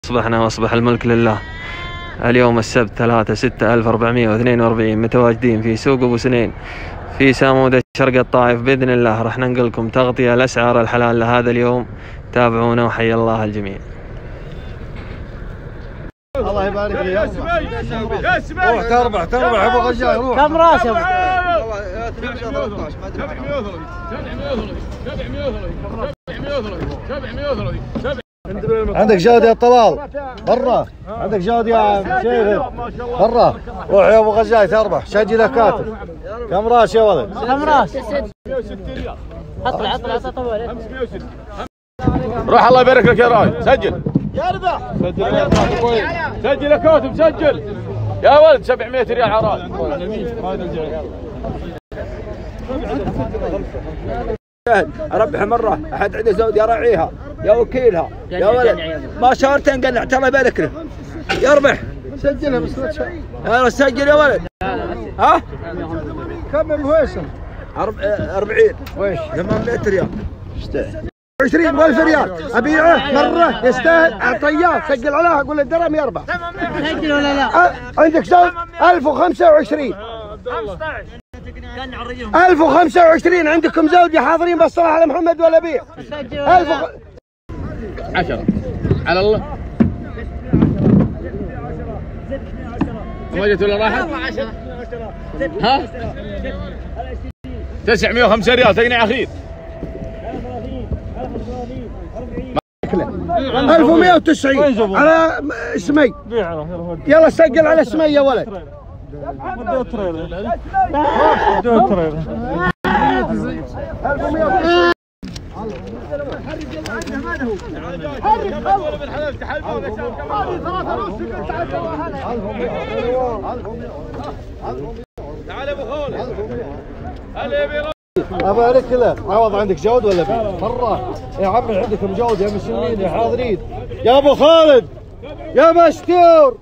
أصبحنا وأصبح الملك لله. اليوم السبت 3/6/1442 متواجدين في سوق أبو سنين في سامودة شرق الطائف. بإذن الله راح ننقل لكم تغطية الأسعار الحلال لهذا اليوم. تابعونا وحيا الله الجميع. الله يبارك لي. روح تربح ابو غجاي. روح كم راس يا عندك جود يا طلال برا. عندك جود يا شيخ برا. روح يا ابو غجاي تربح. سجل كاتب. كم راس يا ولد؟ كم راس؟ اطلع روح الله يبارك لك يا راي. سجل يربح. سجل يا كاتب. سجل يا ولد. 700 ريال عراض. اربح مره. احد عنده زود يراعيها يا وكيلها يا ولد. ما شهرتين قنعت الله يبارك له. يربح. سجلها بس لا تشوف. يلا سجل يا ولد. ها كم هويسم؟ 40 ويش 800 ريال. 20,000 ريال ابيعه مره يستاهل. اعطيه سجل عليها اقول له الدرهم يربح. سجل ولا لا؟ عندك زود 1025. 1025 عندكم زوجي حاضرين بالصلاة على محمد ولا بيع. 10 على الله. ما جت ولا راحت؟ ها 905 ريال تقنع اخير. 1190 على سمي. يلا سجل على سمي يا ولد. ابارك له. عوض عندك جود ولا بي؟ مره يا عمي عندكم جود يا مسلمين يا حاضرين. يا ابو خالد يا مستور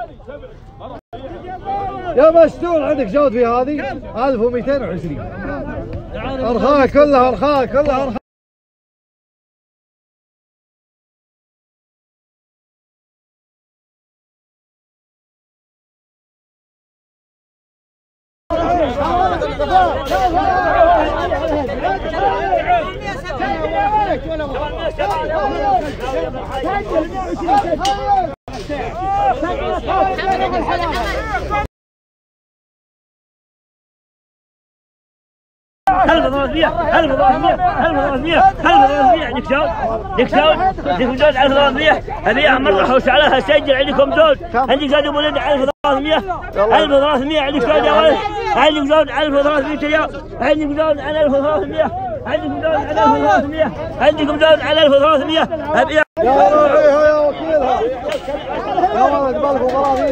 يا مستور عندك جود في هذه 1220. ارخاء كلها ارخاء كلها ارخاء. لك زود 1300. ابيع مره حوش عليها. سجل عندكم زود. عندك زود ابو ولد 1300. 1300 عندك زود يا ولد. عندك زود 1300 ريال. عندك زود على 1300. عندكم زود على 1300. عندكم زود على 1300. ابيع يا راعيها يا وكيلها يا ولد بالكم براضين.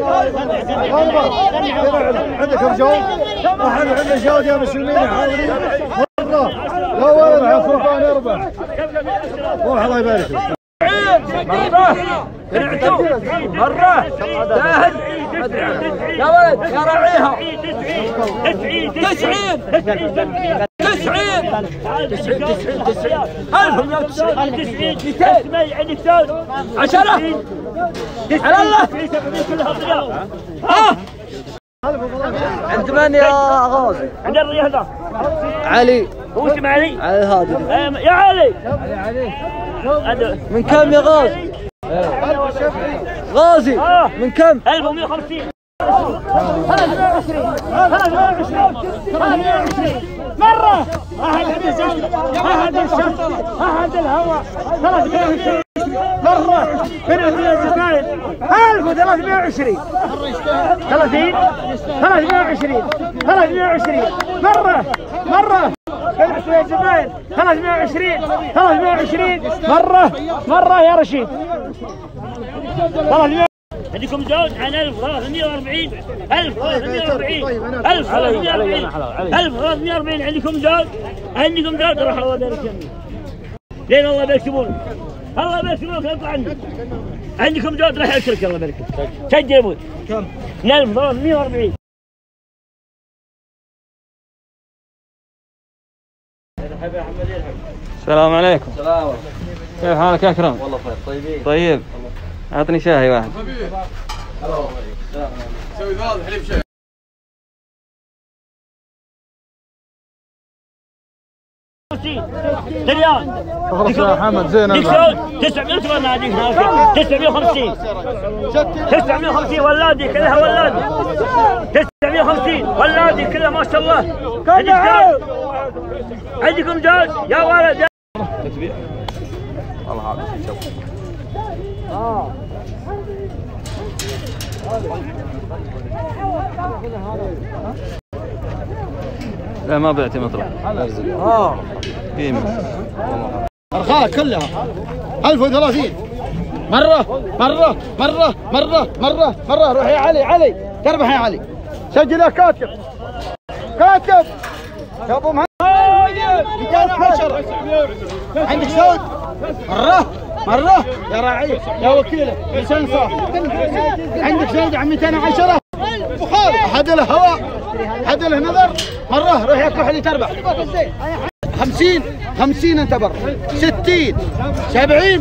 عندكم جود. احنا عندنا جود يا مسلمين حاضرين. يا ولد يا سلطان يربح. روح الله يبارك لك. مرة ساهل يا ولد يا راعيها. 90 عندك زود 10 على الله. عند من يا غازي؟ عند الرياضة علي. هو اسمه علي؟ علي هذا يا علي. من كم يا غازي؟ غازي من كم؟ 1150. 320 مرة. أحد الشمس أحد الهواء 320 مرة. من الزباين 1320. 320 مرة. بالنسبة للزباين 320 مرة يا رشيد. 300. عندكم زود عن 1340. 1340 عندكم زود. روح الله يبارك فيكم. لين الله يبارك فيكم. الله يبارك فيكم. يطلع عندك. عندكم زود راح يشرك. الله يبارك فيك. سجل يا ابوي. كم؟ 1340. السلام عليكم. السلام. كيف حالك يا اكرم؟ والله خير. طيبين. طيب. اعطني شاهي واحد. سوي ذا حليب شاي. ريال. خلاص يا حمد زين. 900 ناديك 950. 950 ولادي كلها ولادي. 950 ولادي كلها ما شاء الله. عندكم جاز يا ولد. والله هذا شوف. لا ما بعتي مطلع. قيمة. أرخاء كلها 1030. مرة روح يا علي تربح يا علي. سجل يا كاتب يا ابو مهند. 210 عندك سود. مرة يا راعي يا وكيله لسان صاف. عندك سود عن 210 بخار. حد له هواء حد له نظر. مرة روح يا كحلي تربح. 50 انت برا. 60 70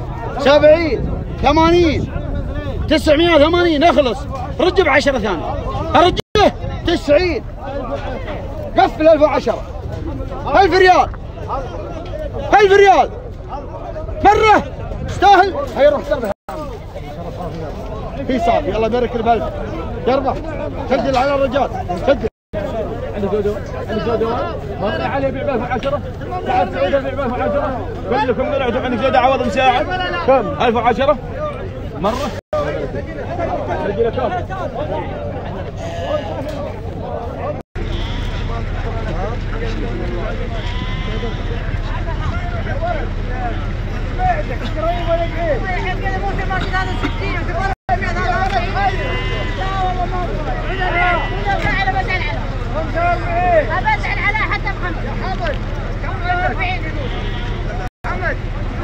80 980 اخلص. رج ب10 ثانية. ارجه 90. قفل 1010. 1000 ريال. 1000 ريال مرة استاهل. هي روح تربح في صافي. يلا بارك له ب1000 يربح. سجل على الرجال سجل. عندك زودوان مرة علي يبيع ب 1000. تعال سعود يبيع ب 1000. كلكم طلعتوا عندك زيادة عوض مساعد. كم 1010 مرة. سجل كم. بسأل على حتى بخمسة. حاضر. محمد.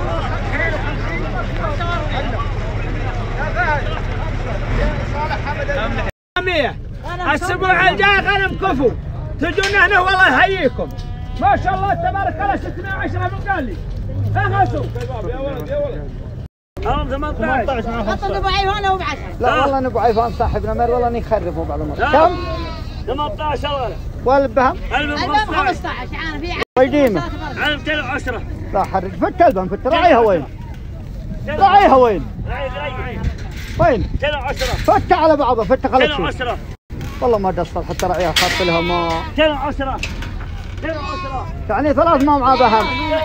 الاسبوع الجاي غنم كفو. تجون هنا والله يحييكم. ما شاء الله تبارك الله. 610 من قال لي. اخذوا. يا ولد 18 حط ابو عيفان او ب10. لا والله ابو عيفان صاحبنا مر والله نخربه بعض المرات. كم؟ 18 والبهم 15 عارف في قديمه. 210. لا حرج فت البهم فت. راعيها وين؟ راعيها وين؟ وين؟ 210. فت على بعضها فت خلت شوي. 210. والله ما قصر حتى راعيها خاط لها ما 210. 210. يعني 3 ما معاه بهم.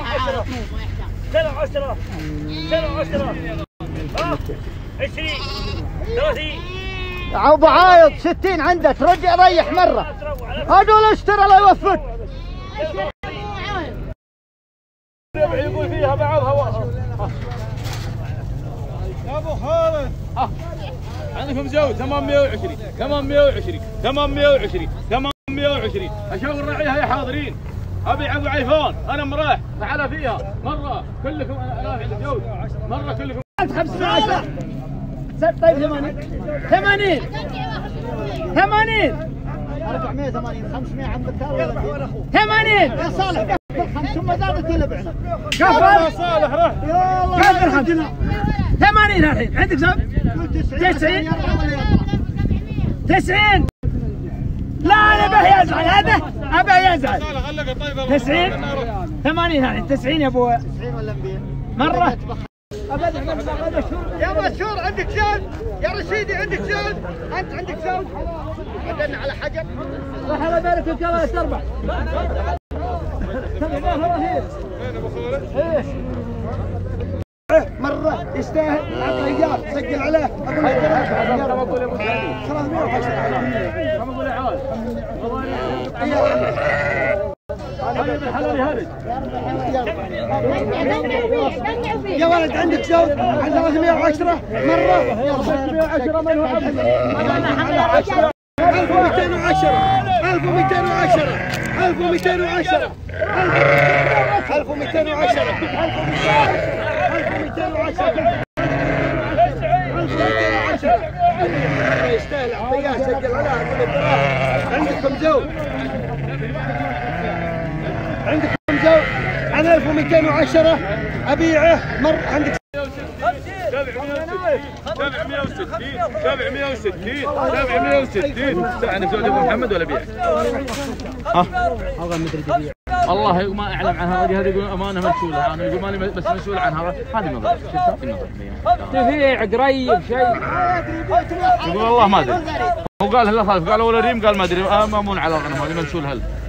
210. 20 30. ابو عايض 60 عنده ترجع ريح مره. هذول اشترى لا يوفق. يقول فيها بعضها. يا ابو خالد عندكم زود تمام 120. تمام 120. تمام 120. تمام 120. اشاور راعيها يا حاضرين. ابيع ابو عيفان انا مريح. تعال فيها مره كلكم. انا عندي زود مره كلكم. 15. طيب 80 480 500 عند الكار 80 يا صالح. 500 زادت ولا بعنا؟ كفر صالح رح كفر 80 الحين عندك زود 90 90. لا انا به يزعل هذا ابى يزعل. 90 80 الحين 90 يا ابو 90 ولا 200 مره. يا مشهور عندك زود. يا رشيدي عندك زود. انت عندك زود. عدلنا على حجر. راح الله يبارك فيك الله تربح. مرة يستاهل. رجال سجل عليه. يا ولد عندك زود عن 310 مرة. 310 من هو 1210 1210 1210 1210 يستاهل. اعطياه سجل عليها. عندكم زود عن 1210 ابيعه مر. عندك 760. 760 عندك زوج ابو محمد ولا بيع؟ والله ما اعلم عن هذه يقول امانه مشغوله انا يقول ماني بس مسؤول عن هذا هذه النظره شفتها تفيع قريب شيء يقول والله ما ادري هو قال هلا خالف قال ولا ريم قال ما ادري مامون على الغنم هذه مسؤول هل